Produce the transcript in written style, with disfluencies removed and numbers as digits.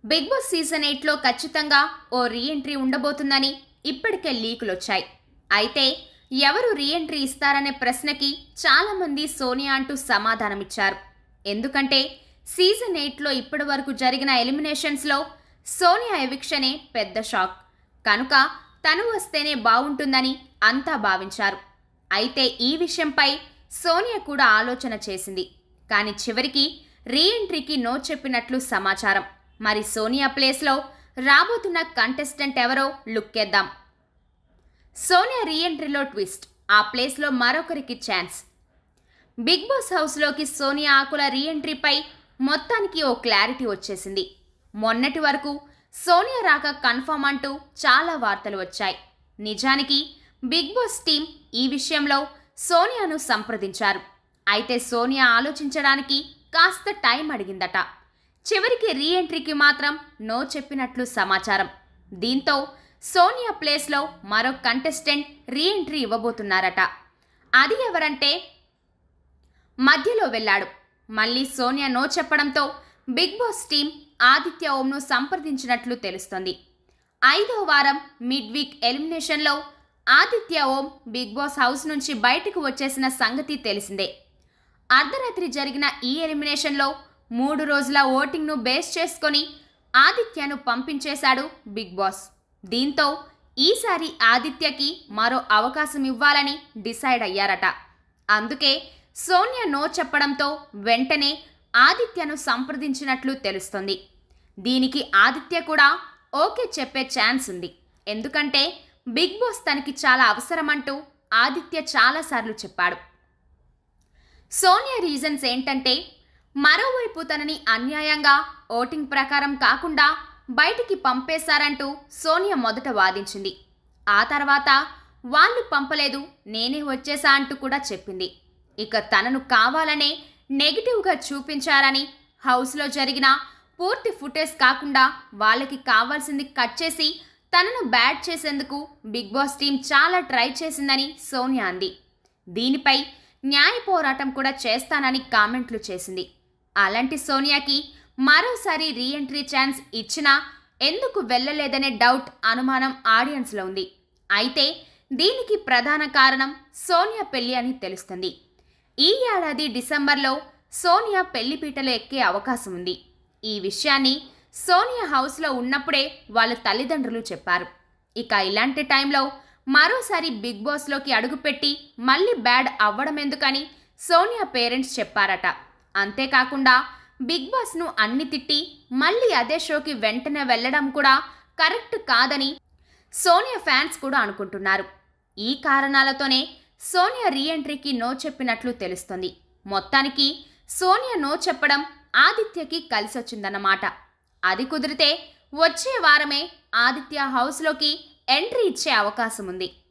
Big boss season 8లో ఖచ్చితంగా ఓ reentry ఉండబోతుందని ఇప్పటికే లీకులు వచ్చాయి. అయితే ఎవరు రీఎంట్రీ ఇస్తారనే ప్రశ్నకి చాలా మంది సోనియా అంటూ సమాధానమిచ్చారు. ఎందుకంటే సీజన్ 8లో ఇప్పటివరకు జరిగిన ఎలిమినేషన్స్లో సోనియా ఎవిక్షనే పెద్ద షాక్. కనుక తను వస్తేనే బాగుంటుందని అంతా భావించారు. అయితే ఈ విషయంపై సోనియా కూడా ఆలోచన చేసింది. కానీ చివరికి రీఎంట్రీకి నో చెప్పినట్లు సమాచారం. మరి సోనియా ప్లేస్లో రాబోతున్న కంటెస్టెంట్ ఎవరో లుక్కేద్దాం. సోనియా రీఎంట్రీలో ట్విస్ట్, ఆ ప్లేస్లో మరొకరికి ఛాన్స్. బిగ్ బాస్ హౌస్లోకి సోనియా ఆకుల రీఎంట్రీపై మొత్తానికి ఓ క్లారిటీ వచ్చేసింది. మొన్నటి వరకు సోనియా రాక కన్ఫర్మ్ అంటూ చాలా వార్తలు వచ్చాయి. నిజానికి బిగ్ బాస్ టీం ఈ విషయంలో సోనియాను సంప్రదించారు. అయితే సోనియా ఆలోచించడానికి కాస్త టైం అడిగిందట. చివరికి రీఎంట్రీకి మాత్రం నో చెప్పినట్లు సమాచారం. దీంతో సోనియా ప్లేస్లో మరో కంటెస్టెంట్ రీఎంట్రీ ఇవ్వబోతున్నారట. అది ఎవరంటే మధ్యలో వెళ్ళాడు. మళ్ళీ సోనియా నో చెప్పడంతో బిగ్ బాస్ టీం ఆదిత్య ఓంను సంప్రదించినట్లు తెలుస్తోంది. 5వ వారం మిడ్ వీక్ ఎలిమినేషన్లో Aditya Om Bigg Boss house నుంచి బయటకు వచ్చేసిన సంగతి తెలిసిందే. అర్ధరాత్రి జరిగిన ఈ ఎలిమినేషన్లో 3 రోజుల ఓటింగ్ను బేస్ చేసుకొని ఆదిత్యను పంపించేశాడు బిగ్ బాస్. దీంతో ఈసారి ఆదిత్యకి మరో అవకాశం ఇవ్వాలని డిసైడ్ అయ్యారట. అందుకే సోనియా నో చెప్పడంతో వెంటనే ఆదిత్యను సంప్రదించినట్లు తెలుస్తుంది. దీనికి ఆదిత్య కూడా ఓకే చెప్పే ఛాన్స్ ఉంది. ఎందుకంటే బిగ్ బాస్ తనకి చాలా అవసరమంటూ ఆదిత్య చాలాసార్లు చెప్పాడు. సోనియా రీజన్స్ ఏంటంటే, మరోవైపు తనని అన్యాయంగా ఓటింగ్ ప్రకారం కాకుండా బయటికి పంపేశారంటూ సోనియా మొదట వాదించింది. ఆ తర్వాత వాళ్ళు పంపలేదు, నేనే వచ్చేసా అంటూ కూడా చెప్పింది. ఇక తనను కావాలనే నెగిటివ్గా చూపించారని, హౌస్లో జరిగిన పూర్తి ఫుటేజ్ కాకుండా వాళ్ళకి కావాల్సింది కట్ చేసి తనను బ్యాడ్ చేసేందుకు బిగ్ బాస్ టీం చాలా ట్రై చేసిందని సోనియా అంది. దీనిపై న్యాయ పోరాటం కూడా చేస్తానని కామెంట్లు చేసింది. అలాంటి సోనియాకి మరోసారి రీఎంట్రీ ఛాన్స్ ఇచ్చినా ఎందుకు వెళ్ళలేదనే డౌట్, అనుమానం ఆడియన్స్లో ఉంది. అయితే దీనికి ప్రధాన కారణం సోనియా పెళ్లి అని తెలుస్తుంది. ఈ ఏడాది డిసెంబర్లో సోనియా పెళ్లిపీటలో ఎక్కే అవకాశం ఉంది. ఈ విషయాన్ని సోనియా హౌస్లో ఉన్నప్పుడే వాళ్ళ తల్లిదండ్రులు చెప్పారు. ఇక ఇలాంటి టైంలో మరోసారి బిగ్ బాస్లోకి అడుగుపెట్టి మళ్ళీ బ్యాడ్ అవ్వడం ఎందుకని సోనియా పేరెంట్స్ చెప్పారట. అంతేకాకుండా బిగ్ బాస్ను అన్ని తిట్టి మళ్ళీ అదే షోకి వెంటనే వెళ్ళడం కూడా కరెక్ట్ కాదని సోనియా ఫ్యాన్స్ కూడా అనుకుంటున్నారు. ఈ కారణాలతోనే సోనియా రీఎంట్రీకి నో చెప్పినట్లు తెలుస్తుంది. మొత్తానికి సోనియా నో చెప్పడం ఆదిత్యకి కలిసొచ్చిందన్నమాట. అది కుదిరితే వచ్చే వారమే ఆదిత్య హౌస్లోకి ఎంట్రీ ఇచ్చే అవకాశం ఉంది.